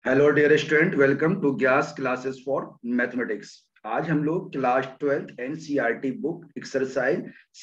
Hello dear student, welcome to Gyas classes for mathematics. आज हम लोग class 12th NCERT book exercise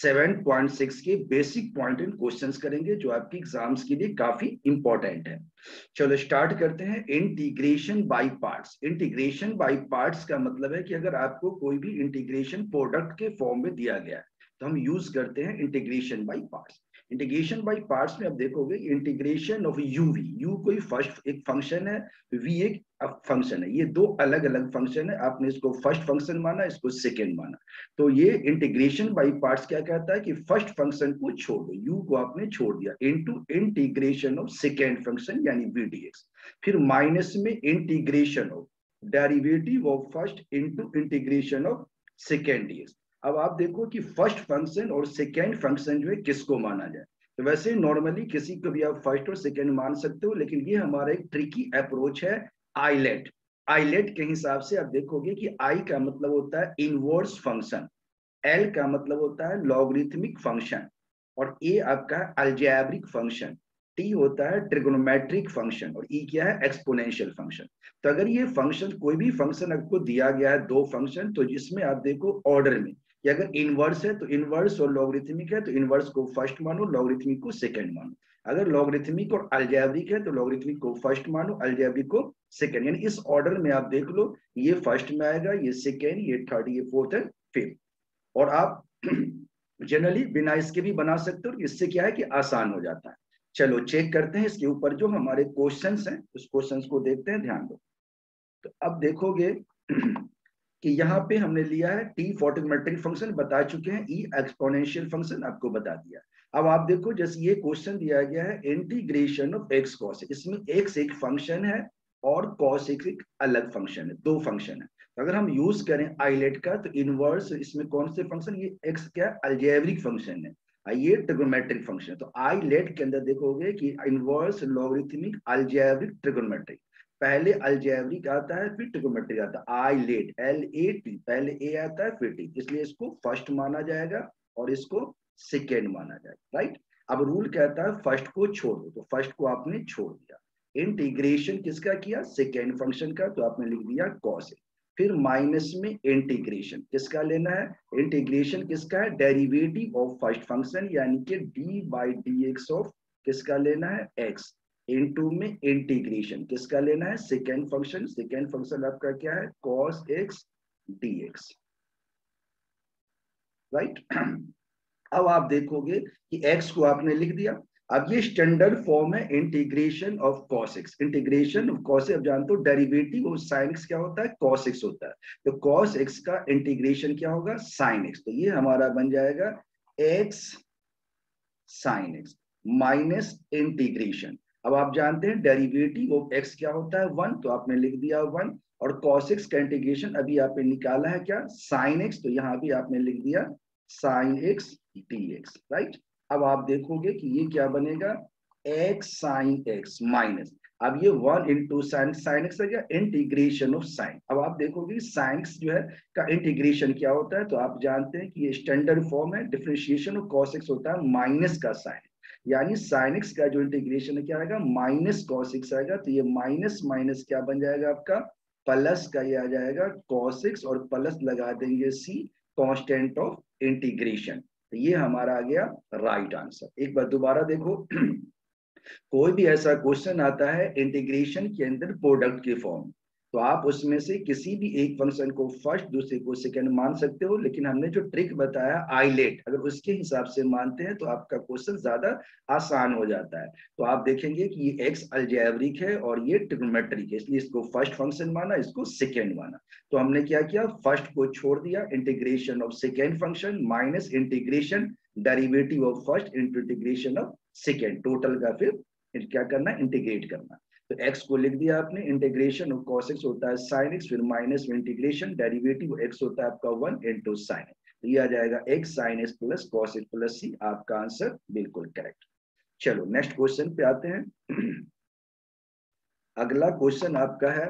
7.6 के basic point and questions करेंगे जो आपकी एग्जाम्स के लिए काफी इंपॉर्टेंट है। चलो स्टार्ट करते हैं। Integration by parts. Integration by parts का मतलब है कि अगर आपको कोई भी इंटीग्रेशन प्रोडक्ट के फॉर्म में दिया गया है तो हम यूज करते हैं integration by parts. Integration by parts में आप देखोगे इंटीग्रेशन ऑफ यू कोई फर्स्ट एक फंक्शन है, वी एक फंक्शन है। ये दो अलग अलग फंक्शन है। आपने इसको फर्स्ट फंक्शन माना, इसको सेकेंड माना। तो ये इंटीग्रेशन बाय पार्ट्स क्या कहता है कि फर्स्ट फंक्शन को छोड़ दो, यू को आपने छोड़ दिया, into integration of second function यानी वी डीएक्स। फिर माइनस में integration of derivative of first into integration of second dx. अब आप देखो कि फर्स्ट फंक्शन और सेकेंड फंक्शन जो है किसको माना जाए। तो वैसे नॉर्मली किसी को भी आप फर्स्ट और सेकेंड मान सकते हो, लेकिन ये हमारा एक ट्रिकी अप्रोच है। आइलेट आइलेट के हिसाब से आप देखोगे कि आई का मतलब होता है इनवर्स फंक्शन, एल का मतलब होता है लॉगरिथमिक फंक्शन, और ए आपका है अलजेब्रिक फंक्शन, टी होता है ट्रिगोनोमेट्रिक फंक्शन, और ई क्या है एक्सपोनेंशियल फंक्शन। तो अगर ये फंक्शन कोई भी फंक्शन आपको दिया गया है, दो फंक्शन, तो जिसमें आप देखो ऑर्डर में कि अगर इनवर्स है तो इनवर्स, और लॉगरिथमिक है तो इनवर्स को फर्स्ट मानो, लॉगरिथमिक को सेकंड मानो। अगर लॉगरिथमिक और अलजेब्रिक है तो लॉगरिथमिक को फर्स्ट मानो, अलजेब्रिक को सेकंड। यानी इस ऑर्डर में आप देख लो, ये फर्स्ट में आएगा, ये सेकंड, ये थर्ड, ये फोर्थ एंड फिफ्थ। और आप जनरली बिना इसके भी बना सकते हो, इससे क्या है कि आसान हो जाता है। चलो चेक करते हैं इसके ऊपर जो हमारे क्वेश्चंस हैं, उस क्वेश्चंस को देखते हैं, ध्यान दो। तो अब देखोगे कि यहाँ पे हमने लिया है टी ट्रिगोनोमेट्रिक फंक्शन बता चुके हैं, ई एक्सपोनेंशियल फंक्शन आपको बता दिया। अब आप देखो जैसे ये क्वेश्चन दिया गया है इंटीग्रेशन ऑफ एक्स कॉस, इसमें एक्स एक फंक्शन है और कॉस एक अलग फंक्शन है, दो फंक्शन है। तो अगर हम यूज करें आइलेट का तो इनवर्स, इसमें कौन से फंक्शन, ये एक्स क्या है अलजेब्रिक फंक्शन है, ये ट्रिगोनोमेट्रिक फंक्शन है। तो आइलेट के अंदर देखोगे कि इनवर्स लॉगरिथमिक अलजेब्रिक ट्रिगोनोमेट्रिक, पहले अलजेब्रिक आता है फिर ट्रिगोनोमेट्रिक आता है। I late L A T, पहले ए आता है फिर टी, इसलिए इसको फर्स्ट माना जाएगा और इसको सेकेंड माना जाएगा, राइट। अब रूल कहता है फर्स्ट को छोड़ दो, तो फर्स्ट को आपने छोड़ दिया। इंटीग्रेशन किसका किया, सेकेंड फंक्शन का, तो आपने लिख दिया कॉस ए। फिर माइनस में इंटीग्रेशन किसका लेना है, इंटीग्रेशन किसका है, डेरिवेटिव ऑफ फर्स्ट फंक्शन यानी कि d by d x of किसका लेना है, एक्स, इनटू में इंटीग्रेशन किसका लेना है, सेकेंड फंक्शन, सेकेंड फंक्शन आपका क्या है cos x dx, राइट। अब आप देखोगे कि x को आपने लिख दिया। अब ये स्टैंडर्ड फॉर्म है integration of cos x। Integration of cos x आप जानते हो डेरिवेटिव ऑफ sin x क्या होता है, cos x होता है। तो cos x का इंटीग्रेशन क्या होगा, sin x। तो ये हमारा बन जाएगा x sin x minus integration. अब आप जानते हैं डेरिवेटिव ऑफ x क्या होता है, वन, तो आपने लिख दिया वन। और cos x का इंटीग्रेशन अभी आपने निकाला है क्या, sin x, तो यहाँ भी आपने लिख दिया sin x dx, राइट। अब आप देखोगे कि ये क्या बनेगा, x sin x माइनस, अब ये वन इंटू साइन एक्स है क्या, इंटीग्रेशन ऑफ साइन। अब आप देखोगे साइन एक्स जो है का इंटीग्रेशन क्या होता है, तो आप जानते हैं कि ये स्टैंडर्ड फॉर्म है, डिफरेंशिएशन ऑफ cos x होता है माइनस का साइन, यानी साइन एक्स का जो इंटीग्रेशन है क्या आएगा, माइनस cos x आएगा। तो ये माइनस माइनस क्या बन जाएगा आपका, प्लस का ये आ जाएगा cos x, और प्लस लगा देंगे c, कांस्टेंट ऑफ इंटीग्रेशन। तो ये हमारा आ गया राइट आंसर। एक बार दोबारा देखो कोई भी ऐसा क्वेश्चन आता है इंटीग्रेशन के अंदर प्रोडक्ट के फॉर्म, तो आप उसमें से किसी भी एक फंक्शन को फर्स्ट, दूसरे को सेकंड मान सकते हो, लेकिन हमने जो ट्रिक बताया आइलेट, अगर उसके हिसाब से मानते हैं तो आपका क्वेश्चन ज्यादा आसान हो जाता है। तो आप देखेंगे कि ये एक्स अलजेब्रिक है और ये ट्रिग्नोमेट्रिक है, इसलिए इसको फर्स्ट फंक्शन माना, इसको सेकेंड माना। तो हमने क्या किया, फर्स्ट को छोड़ दिया, integration of second function minus integration derivative of first into integration of second, total का फिर क्या करना, इंटीग्रेट करना। तो x को लिख दिया आपने, इंटीग्रेशन ऑफ cos x होता है sin x, फिर माइनस में इंटीग्रेशन डेरिवेटिव x होता है आपका वन इंटू साइन, तो ये आ जाएगा x sin x plus cos x plus c, आपका आंसर बिल्कुल करेक्ट। चलो नेक्स्ट क्वेश्चन पे आते हैं। अगला क्वेश्चन आपका है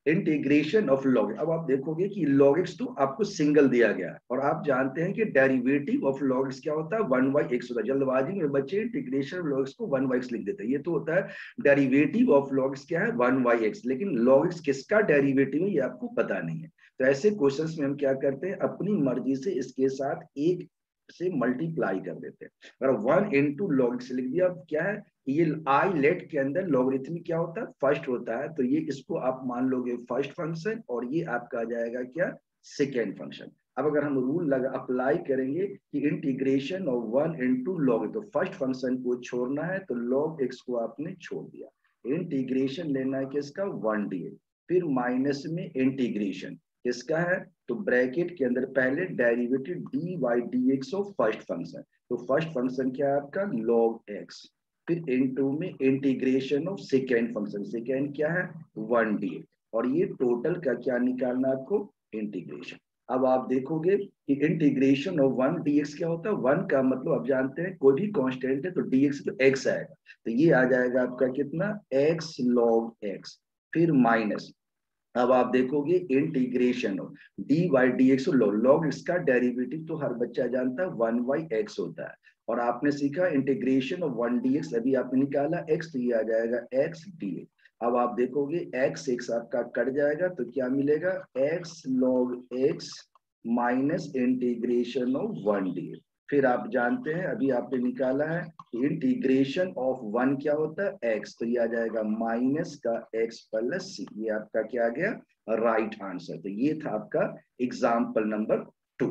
इंटीग्रेशन ऑफ लॉग। अब आप देखोगे कि लॉग एक्स तो आपको सिंगल दिया गया है, और आप जानते हैं कि डेरिवेटिव ऑफ लॉग एक्स क्या होता है, 1/x होता है। जल्दबाजी में बच्चे इंटीग्रेशन ऑफ लॉग एक्स को 1/x लिख देते हैं, ये तो होता है डेरिवेटिव ऑफ लॉग एक्स क्या है, 1/x। लेकिन लॉग एक्स किसका डेरिवेटिव है ये आपको पता नहीं है। तो ऐसे क्वेश्चंस में हम क्या करते हैं, अपनी मर्जी से इसके साथ एक से मल्टीप्लाई कर देते हैं। अगर 1 × log x लिख दिया, अब क्या है, ये आई लेट के अंदर लॉगरिथमिक क्या होता है, फर्स्ट होता है, तो ये इसको आप मान लोगे फर्स्ट फंक्शन, और ये आपका आ जाएगा क्या, सेकेंड फंक्शन। अब अगर हम रूल लगा अप्लाई करेंगे कि इंटीग्रेशन ऑफ 1 × log, तो फर्स्ट फंक्शन को छोड़ना है तो log x को आपने छोड़ दिया, इंटीग्रेशन लेना है किसका, 1 dx, फिर माइनस में इंटीग्रेशन किसका है, तो ब्रैकेट के अंदर पहले derivative dy/dx of first function, तो फर्स्ट फंक्शन क्या है आपका, log x, फिर इनटू में integration of second function, second क्या है, 1 dx, और ये टोटल का क्या निकालना है आपको, इंटीग्रेशन। अब आप देखोगे कि इंटीग्रेशन ऑफ 1 dx क्या होता है, 1 का मतलब आप जानते हैं कोई भी कांस्टेंट है तो dx तो x आएगा, तो ये आ जाएगा आपका कितना, x log x, फिर माइनस, अब आप देखोगे integration of dy/dx, log x का डेरिवेटिव तो हर बच्चा जानता है 1/x होता है, और आपने सीखा इंटीग्रेशन ऑफ 1 dx, अभी आपने निकाला x, तो ये आ जाएगा x dx। अब आप देखोगे x आपका कट जाएगा तो क्या मिलेगा, x log x minus integration of 1 dx। फिर आप जानते हैं अभी आपने निकाला है इंटीग्रेशन ऑफ 1 क्या होता है, x, तो ये आ जाएगा माइनस का x प्लस सी, ये आपका क्या आ गया, राइट आंसर। तो ये था आपका एग्जाम्पल नंबर 2।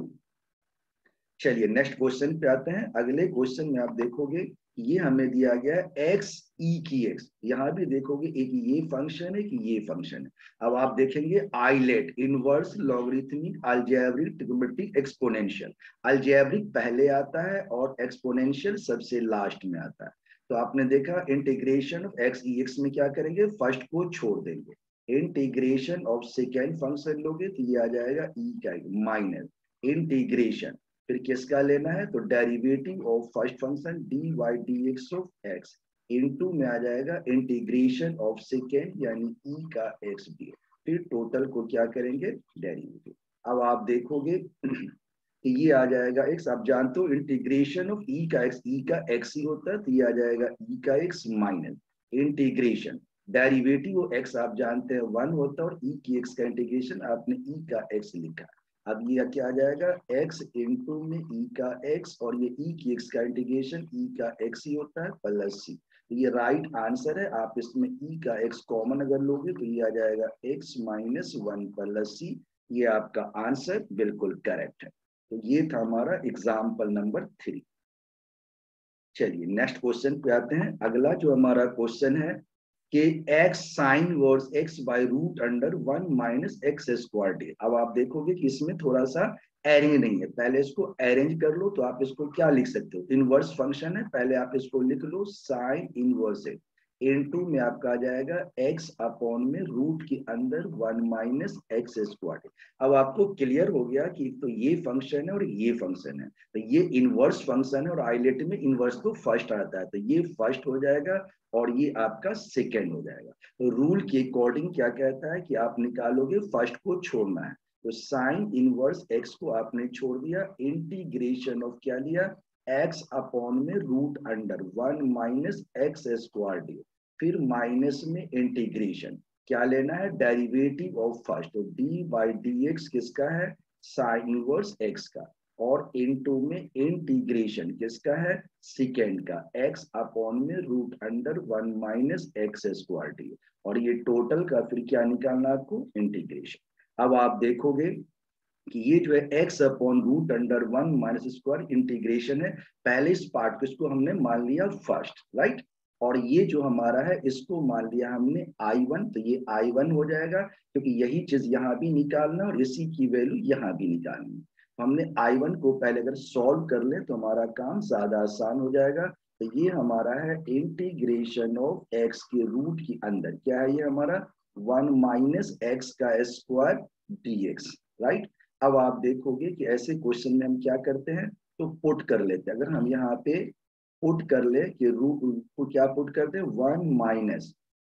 चलिए नेक्स्ट क्वेश्चन पे आते हैं। अगले क्वेश्चन में आप देखोगे ये हमें दिया गया है x e की x, यहां भी देखोगे एक ये फंक्शन है कि ये फंक्शन है। अब आप देखेंगे ILATE, inverse logarithmic algebraic trigonometric exponential, algebraic पहले आता है और एक्सपोनेंशियल सबसे लास्ट में आता है। तो आपने देखा integration of x e x में क्या करेंगे, फर्स्ट को छोड़ देंगे, इंटीग्रेशन ऑफ सेकेंड फंक्शन लोगे तो ये आ जाएगा e का माइनस इंटीग्रेशन, फिर किसका लेना है, तो derivative of first function dy/dx of x, into में आ जाएगा इंटीग्रेशन ऑफ सेकेंड यानी e का x dx, फिर टोटल को क्या करेंगे, डेरिवेटिव। अब आप देखोगे कि ये आ जाएगा x, आप जानते हो इंटीग्रेशन ऑफ e का x ही होता है, तो ये आ जाएगा e का x minus integration derivative of x, आप जानते हैं 1 होता है, और e की x का इंटीग्रेशन आपने e का x लिखा। अब ये क्या आ जाएगा, x इंटू में e का x, और ये e की x का इंटीग्रेशन e का x ही होता है प्लस c, ये राइट आंसर है। आप इसमें e का x कॉमन अगर लोगे तो ये आ जाएगा x माइनस 1 प्लस c, ये आपका आंसर बिल्कुल करेक्ट है। तो ये था हमारा एग्जाम्पल नंबर 3। चलिए नेक्स्ट क्वेश्चन पे आते हैं। अगला जो हमारा क्वेश्चन है कि x sine inverse x by root under 1 minus x square d. अब आप देखोगे कि इसमें थोड़ा सा अरेंज नहीं है, पहले इसको अरेंज कर लो, तो आप इसको क्या लिख सकते हो, इनवर्स फंक्शन है, पहले आप इसको लिख लो साइन इनवर्स है, इनटू में आपका आ जाएगा x अपॉन में रूट के अंदर 1 माइनस एक्स स्क्वायर। अब आपको क्लियर हो गया कि तो ये फंक्शन है और ये फंक्शन है, तो ये इनवर्स फंक्शन है, और आइलेट में इनवर्स तो फर्स्ट आता है, तो ये फर्स्ट हो जाएगा और ये आपका सेकेंड हो जाएगा। तो रूल के अकॉर्डिंग क्या कहता है कि आप निकालोगे फर्स्ट को छोड़ना है, तो साइन इनवर्स एक्स को आपने छोड़ दिया, इंटीग्रेशन ऑफ क्या लिया, एक्स अपॉन में root under 1 minus x square d, फिर माइनस में इंटीग्रेशन क्या लेना है, डेरिवेटिव ऑफ फर्स्ट, तो dy/dx किसका है, साइन इनवर्स एक्स का, और इनटू में इंटीग्रेशन किसका है, सेकेंड का, x अपॉन में root under 1 minus x square d, और ये टोटल का फिर क्या निकालना आपको, इंटीग्रेशन। अब आप देखोगे कि ये जो है x upon root under 1 minus square integration है, पहले इस पार्ट को इसको हमने मान लिया फर्स्ट, राइट, और ये जो हमारा है इसको मान लिया हमने I1, तो ये I1 हो जाएगा, क्योंकि यही चीज यहाँ भी निकालना और इसी की वैल्यू यहाँ भी निकालनी। तो हमने I1 को पहले अगर सॉल्व कर ले तो हमारा काम ज्यादा आसान हो जाएगा। तो ये हमारा है इंटीग्रेशन ऑफ x के रूट के अंदर क्या है, ये हमारा 1 माइनस एक्स का स्क्वायर dx, राइट। अब आप देखोगे कि ऐसे क्वेश्चन में हम क्या करते हैं, तो पुट कर लेते हैं। अगर हम यहाँ पे पुट कर ले कि रूट को क्या पुट करते हैं, 1 माइनस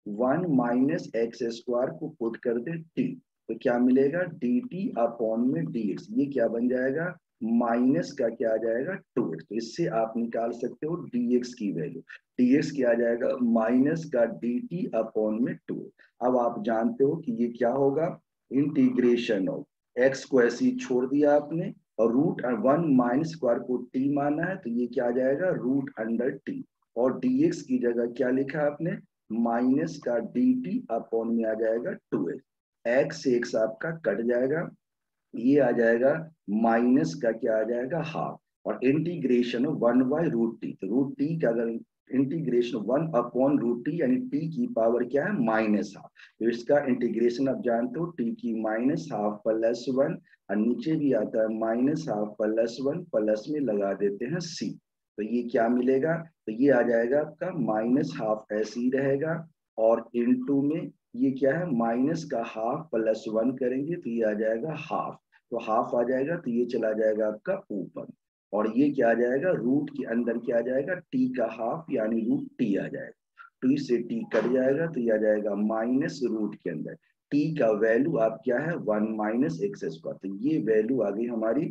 1 माइनस एक्स स्क्वायर को पुट कर दे टी, तो क्या मिलेगा डी टी अपॉन में डी एक्स, ये क्या बन जाएगा माइनस का क्या आ जाएगा 2x। तो इससे आप निकाल सकते हो dx की वैल्यू, dx क्या आ जाएगा माइनस का dt अपॉन में 2। अब आप जानते हो कि ये क्या होगा इंटीग्रेशन ऑफ x को ऐसे ही छोड़ दिया आपने और √1 माइनस स्क्वायर को t माना है, तो ये क्या आ जाएगा √t, और dx की जगह क्या लिखा आपने माइनस का dt अपॉन में आ जाएगा 2x। x से x आपका कट जाएगा, ये आ जाएगा माइनस का क्या आ जाएगा हाफ, और इंटीग्रेशन 1/√t, तो √t का अगर इंटीग्रेशन 1/√t यानी t की पावर क्या है माइनस हाफ, तो इसका इंटीग्रेशन आप जानते हो t की माइनस हाफ प्लस 1, और नीचे भी आता है माइनस हाफ प्लस 1, प्लस में लगा देते हैं c, तो ये क्या मिलेगा, तो ये आ जाएगा आपका माइनस हाफ ऐसे ही रहेगा, और इनटू में ये क्या है माइनस का हाफ प्लस 1 करेंगे तो ये आ जाएगा हाफ, तो हाफ आ जाएगा तो ये चला जाएगा आपका ऊपर, और ये क्या आ जाएगा रूट के अंदर क्या आ जाएगा टी का हाफ यानी √t आ जाएगा, टी से टी कट जाएगा तो ये आ जाएगा माइनस रूट के अंदर टी का वैल्यू आप क्या है 1 माइनस एक्स स्क्वायर, तो ये वैल्यू आ गई हमारी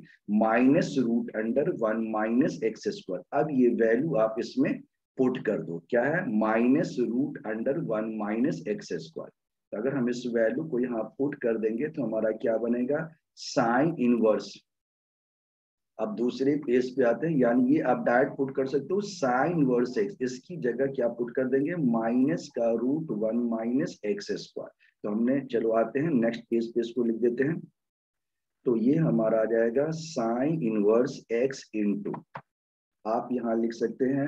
-√1 माइनस एक्स स्क्वायर। अब ये वैल्यू आप इसमें पुट कर दो, क्या है -√1 माइनस एक्स स्क्वायर, तो अगर हम इस वैल्यू को यहाँ पुट कर देंगे तो हमारा क्या बनेगा साइन इनवर्स। अब दूसरे पेज पे आते हैं, यानी ये आप डायरेक्ट पुट कर सकते हो साइन इनवर्स एक्स, इसकी जगह क्या पुट कर देंगे माइनस का √1 माइनस एक्स स्क्वायर, तो हमने चलो आते हैं नेक्स्ट पेज पे इसको लिख देते हैं, तो ये हमारा आ जाएगा साइन इनवर्स एक्स इंटू, आप यहाँ लिख सकते हैं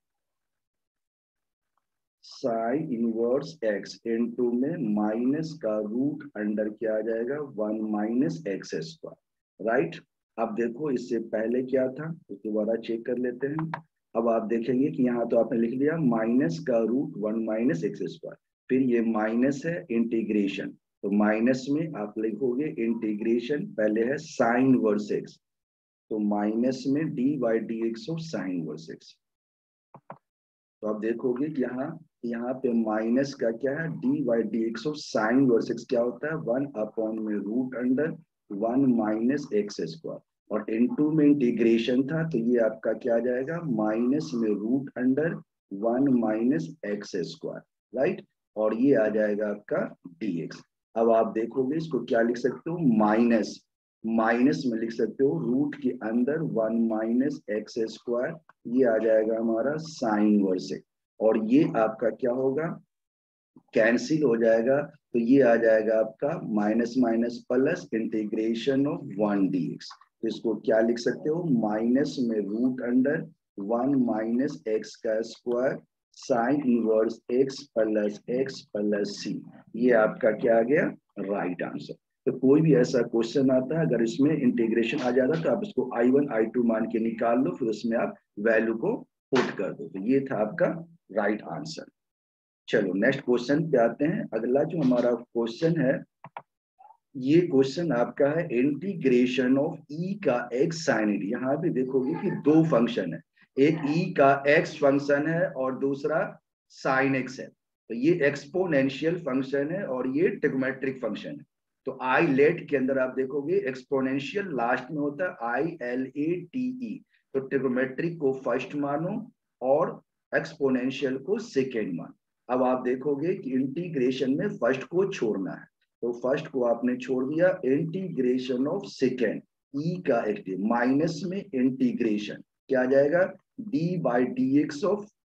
साइन इनवर्स एक्स इंटू में माइनस का रूट अंडर क्या आ जाएगा 1 माइनस एक्स स्क्वायर, राइट। अब देखो इससे पहले क्या था तो दोबारा चेक कर लेते हैं। अब आप देखेंगे कि यहाँ तो आपने लिख लिया माइनस का √1 माइनस एक्स स्क्वायर, फिर ये माइनस है इंटीग्रेशन, तो माइनस में आप लिखोगे इंटीग्रेशन, पहले है साइन वर्स एक्स, तो माइनस में d/dx of sine inverse x, तो आप देखोगे कि यहाँ पे माइनस का क्या है d/dx of sine inverse x क्या होता है 1 अपॉन में √1 माइनस एक्स स्क्वायर, और इनटू में इंटीग्रेशन था तो ये आपका क्या आ जाएगा माइनस में √1 माइनस एक्स स्क्वायर, राइट, और ये आ जाएगा आपका dx। अब आप देखोगे इसको क्या लिख सकते हो माइनस, माइनस में लिख सकते हो रूट के अंदर 1 माइनस एक्स स्क्वायर, ये आ जाएगा हमारा साइन वर्स एक्स, और ये आपका क्या होगा कैंसिल हो जाएगा, तो ये आ जाएगा आपका minus minus plus integration of 1 dx, तो इसको क्या लिख सकते हो माइनस में रूट अंडर 1 माइनस एक्स का square sine inverse x plus c, ये आपका क्या आ गया राइट आंसर। तो कोई भी ऐसा क्वेश्चन आता है अगर इसमें इंटीग्रेशन आ जाता है तो आप इसको I1 I2 मान के निकाल लो, फिर उसमें आप वैल्यू को पुट कर दो, तो ये था आपका राइट आंसर। चलो नेक्स्ट क्वेश्चन पे आते हैं। अगला जो हमारा क्वेश्चन है ये क्वेश्चन आपका है इंटीग्रेशन ऑफ ई का एक्स साइन डी। यहाँ पे देखोगे कि दो फंक्शन है, एक ई का एक्स फंक्शन है और दूसरा साइन एक्स है, तो ये एक्सपोनेंशियल फंक्शन है और ये ट्रिग्नोमेट्रिक फंक्शन है। तो आई लेट के अंदर आप देखोगे एक्सपोनेंशियल लास्ट में होता है ILATE, तो ट्रिग्नोमेट्रिक को फर्स्ट मानो और एक्सपोनेंशियल को सेकेंड मानो। अब आप देखोगे कि इंटीग्रेशन में फर्स्ट को छोड़ना है, तो फर्स्ट को आपने छोड़ दिया, इंटीग्रेशन ऑफ सेकेंड ई का एक्स माइनस में इंटीग्रेशन क्या आ जाएगा d/dx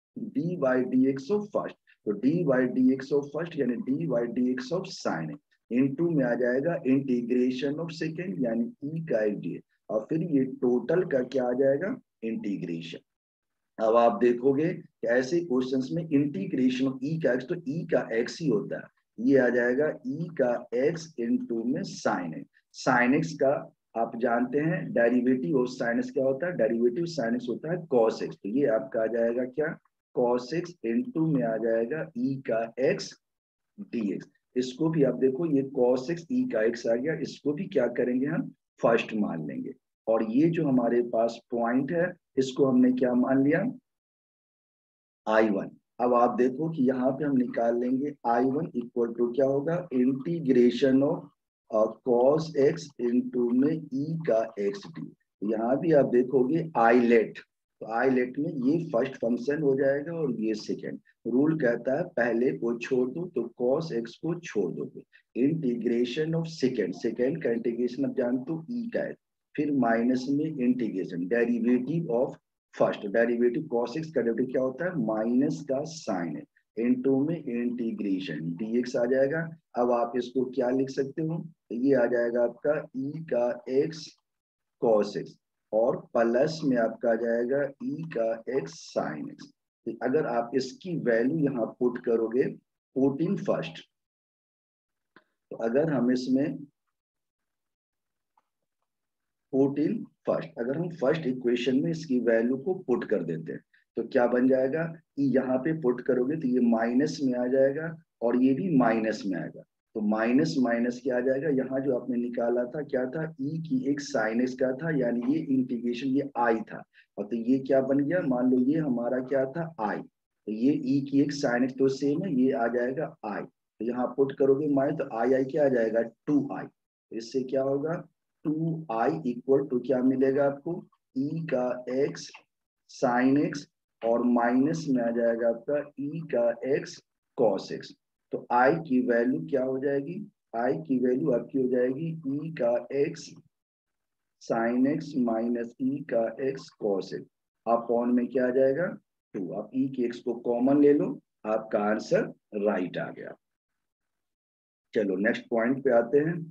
ऑफ फर्स्ट, तो d/dx ऑफ फर्स्ट यानी d/dx ऑफ साइन इनटू में आ जाएगा इंटीग्रेशन ऑफ सेकेंड यानी ई का एक्स, और फिर ये टोटल का क्या आ जाएगा इंटीग्रेशन। अब आप देखोगे कि ऐसे क्वेश्चंस में इंटीग्रेशन ऑफ ई का एक्स, तो ई का एक्स ही होता है, ये आ जाएगा ई का एक्स इंटू में साइन एक्स। साइन एक्स का आप जानते हैं डेरिवेटिव ऑफ साइन एक्स क्या होता है, डेरिवेटिव साइन एक्स होता है कॉस एक्स, तो ये आपका आ जाएगा क्या कॉस एक्स इंटू में आ जाएगा ई का एक्स dx। इसको भी आप देखो ये cos x e का x आ गया, इसको भी क्या करेंगे हम फर्स्ट मान लेंगे, और ये जो हमारे पास पॉइंट है इसको हमने क्या मान लिया I1, अब आप देखो कि यहाँ पे हम निकाल लेंगे I1 इक्वल टू क्या होगा, integration of cos x into में e का एक्स डी। यहाँ भी आप देखोगे आईलेट, तो आईलेट में ये फर्स्ट फंक्शन हो जाएगा और ये सेकेंड। रूल कहता है पहले को छोड़ दो, तो cos x को छोड़ दोगे, इंटीग्रेशन ऑफ सेकेंड, सेकेंड का इंटीग्रेशन अब जानते हो e का है, फिर माइनस में integration derivative of first, derivative cos x का डेरिवेटिव क्या होता है, माइनस का साइन है, इनटू में इंटीग्रेशन dx आ जाएगा। अब आप इसको क्या लिख सकते हो, ये आ जाएगा आपका e का x cos x, और प्लस में आपका आ जाएगा e का x sin x। तो अगर आप इसकी वैल्यू यहाँ पुट करोगे 14 फर्स्ट, तो अगर हम इसमें 14 फर्स्ट, अगर हम फर्स्ट इक्वेशन में इसकी वैल्यू को पुट कर देते हैं तो क्या बन जाएगा, कि यहाँ पे पुट करोगे तो ये माइनस में आ जाएगा और ये भी माइनस में आएगा, तो माइनस माइनस क्या आ जाएगा, यहाँ जो आपने निकाला था क्या था, ई की एक साइन एक्स का था, यानी ये इंटीग्रेशन ये आई था, और तो ये क्या बन गया, मान लो ये हमारा क्या था आई, तो ये ई की एक साइन एक्स तो सेम है, ये आ जाएगा आई, तो यहाँ पुट करोगे माइ, तो आई आई क्या आ जाएगा 2i, तो इससे क्या होगा 2i इक्वल टू क्या मिलेगा आपको, e का x साइन x, और माइनस में आ जाएगा आपका e का x cos x। तो i की वैल्यू क्या हो जाएगी, i की वैल्यू आपकी हो जाएगी e का x sine x minus e का x cos x, अपॉन में क्या आ जाएगा 2, आप e के x को कॉमन ले लो, आपका आंसर राइट आ गया। चलो नेक्स्ट पॉइंट पे आते हैं।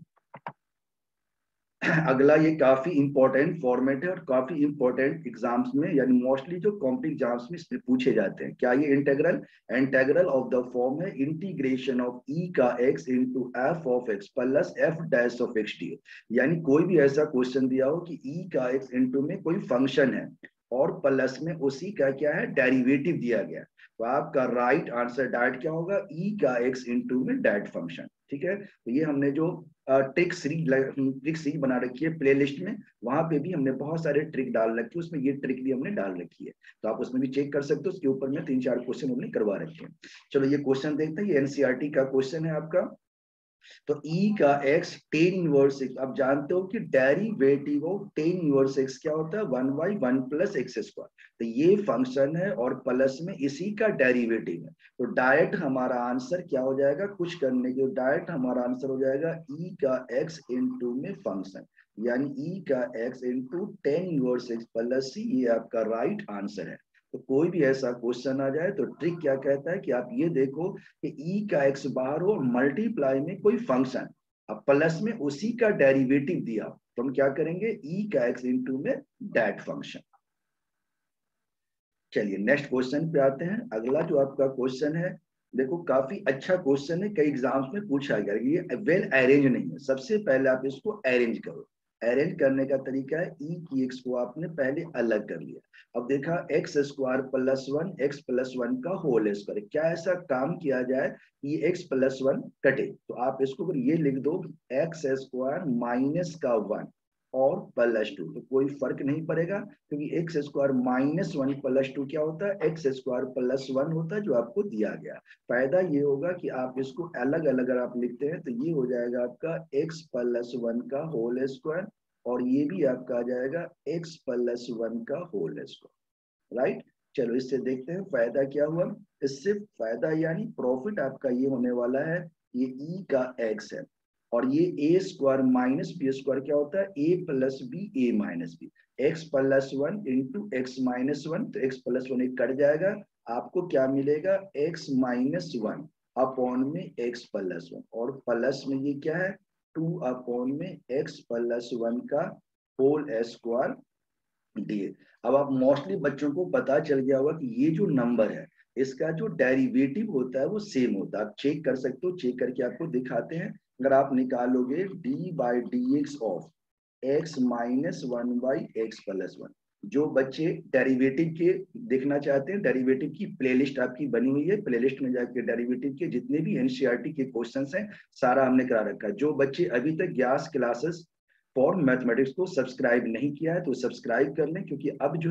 अगला ये काफी इंपॉर्टेंट फॉर्मेट है और काफी इंपॉर्टेंट एग्जाम्स में, यानी मोस्टली जो कॉम्पिटिटिव एग्जाम्स में इसमें पूछे जाते हैं। क्या ये integral, integral of the form है इंटीग्रेशन ऑफ ई का x into f of x plus f dash of x d, यानी कोई भी ऐसा क्वेश्चन दिया हो कि ई का एक्स इंटू में कोई फंक्शन है और प्लस में उसी का क्या है डेरिवेटिव दिया गया, तो आपका राइट आंसर डायरेक्ट क्या होगा, ई का एक्स इंटू में डायरेक्ट फंक्शन। ठीक है, तो ये हमने जो ट्रिक सीरीज बना रखी है प्लेलिस्ट में, वहां पे भी हमने बहुत सारे ट्रिक डाल रखे हैं, उसमें ये ट्रिक भी हमने डाल रखी है, तो आप उसमें भी चेक कर सकते हो, उसके ऊपर में 3-4 क्वेश्चन हमने करवा रखे हैं। चलो ये क्वेश्चन देखते हैं, ये एनसीईआरटी का क्वेश्चन है आपका। तो e का x tan इनवर्स x, आप जानते हो कि derivative of tan inverse x क्या होता है, 1/1 प्लस एक्स स्क्वायर, तो ये फंक्शन है और प्लस में इसी का डेरिवेटिव है, तो डायरेक्ट हमारा आंसर क्या हो जाएगा, कुछ करने के डायरेक्ट हमारा आंसर हो जाएगा e का x इंटू में फंक्शन, यानी e का x into tan inverse x plus c, ये आपका राइट आंसर है। तो कोई भी ऐसा क्वेश्चन आ जाए तो ट्रिक क्या कहता है कि आप ये देखो कि e का x बाहर हो, मल्टीप्लाई में कोई फंक्शन, अब प्लस में उसी का डेरिवेटिव दिया, तो हम क्या करेंगे e का x इंटू में दैट फंक्शन। चलिए नेक्स्ट क्वेश्चन पे आते हैं। अगला जो आपका क्वेश्चन है, देखो काफी अच्छा क्वेश्चन है, कई एग्जाम्स में पूछा गया, ये वेल अरेंज नहीं है, सबसे पहले आप इसको अरेंज करो। अरेंज करने का तरीका है ई की एक्स को आपने पहले अलग कर लिया, अब देखा x square plus 1 x plus 1 का होल स्क्वायर, क्या ऐसा काम किया जाए ये एक्स प्लस 1 कटे, तो आप इसको अगर ये लिख दो एक्स स्क्वायर माइनस का 1 और प्लस 2, तो कोई फर्क नहीं पड़ेगा, क्योंकि एक्स स्क्वायर माइनस 1 प्लस 2 क्या होता है, एक्स स्क्वायर प्लस 1 होता है, जो आपको दिया गया। फायदा ये होगा कि आप इसको अलग अलग अगर आप लिखते हैं तो ये हो जाएगा आपका एक्स प्लस 1 का होल स्क्वायर, और ये भी आपका आ जाएगा एक्स प्लस 1 का होल स्क्वायर, राइट। चलो इससे देखते हैं फायदा क्या हुआ, इससे फायदा यानी प्रॉफिट आपका ये होने वाला है, ये ई का एक्स है, और ये a square minus b square क्या होता है, a plus b a minus b, x plus 1 into x minus 1, तो एक्स प्लस 1 एक कट जाएगा, आपको क्या मिलेगा एक्स माइनस 1 अपॉन में एक्स प्लस 1, और प्लस में ये क्या है 2 अपॉन में एक्स प्लस 1 का होल स्क्वायर दिए। अब आप मोस्टली बच्चों को पता चल गया होगा कि ये जो नंबर है इसका जो डेरिवेटिव होता है वो सेम होता है, आप चेक कर सकते हो, चेक करके आपको दिखाते हैं। अगर आप निकालोगे d by d x of x minus 1 by x plus 1, जो बच्चे डेरिवेटिव के देखना चाहते हैं, डेरिवेटिव की प्लेलिस्ट आपकी बनी हुई है, प्लेलिस्ट में जाके डेरिवेटिव के जितने भी एनसीईआरटी के क्वेश्चंस हैं सारा हमने करा रखा है। जो बच्चे अभी तक ग्यास क्लासेस फॉर मैथमेटिक्स को सब्सक्राइब नहीं किया है तो सब्सक्राइब कर लें, क्योंकि अब जो है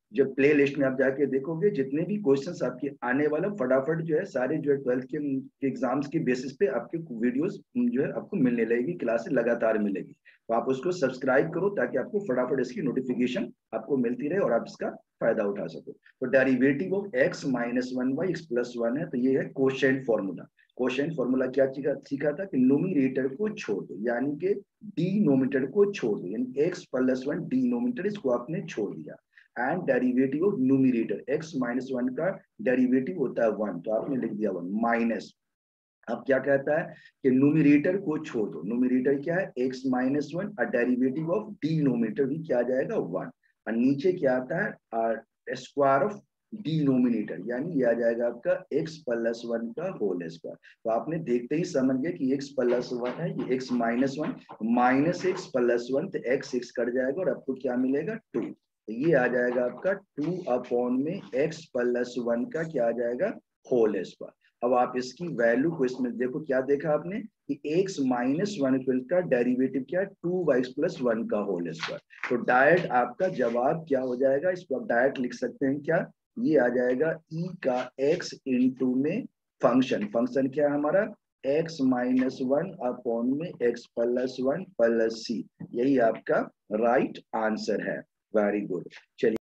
जो प्ले लिस्ट में आप जाके देखोगे जितने भी क्वेश्चंस आपके आने वाला फटाफट जो है सारे जो है 12th के एग्जाम्स के बेसिस पे आपके वीडियोस जो है आपको मिलने लगेगी, क्लासेस लगातार मिलेगी। तो आप उसको सब्सक्राइब करो ताकि आपको फटाफट इसकी नोटिफिकेशन आपको मिलती रहे और आप इसका फायदा उठा सको। तो derivative of x minus one by x plus one है, तो ये है कोशेंट फॉर्मूला। कोशेंट फॉर्मूला क्या सीखा था कि नोमिनेटर को छोड़ दो, यानी कि डिनोमिनेटर को छोड़ दो, यानी x प्लस वन डिनोमिनेटर इसको आपने छोड़ दिया। And derivative of numerator x minus one का डेरिवेटिव होता है वन, तो आपने लिख दिया वन माइनस। अब क्या कहता है कि न्यूमिरेटर को छोड़ दो, न्यूमिरेटर क्या है x माइनस वन, और डेरिवेटिव ऑफ डिनोमिनेटर भी क्या आ जाएगा वन, और नीचे क्या आता है स्क्वायर ऑफ डिनोमिनेटर, यानी ये आ जाएगा आपका x प्लस वन का होल स्क्वायर। तो आपने देखते ही समझ गए कि x प्लस वन है, ये x minus one minus x plus one, तो x x कट जाएगा और आपको क्या मिलेगा टू। तो ये आ जाएगा आपका टू अपॉन में x प्लस वन का क्या आ जाएगा होल स्क्वायर। अब आप इसकी वैल्यू को इसमें देखो, क्या देखा आपने कि x माइनस वन का डेरिवेटिव क्या है टू वाई प्लस वन का होल स्क्वायर। तो डायरेक्ट आपका जवाब क्या हो जाएगा, इसको आप डायरेक्ट लिख सकते हैं क्या, ये आ जाएगा e का x इंटू में फंक्शन, फंक्शन क्या है हमारा x माइनस वन अपॉन में x plus one plus c, यही आपका राइट आंसर है। Very good. चलिए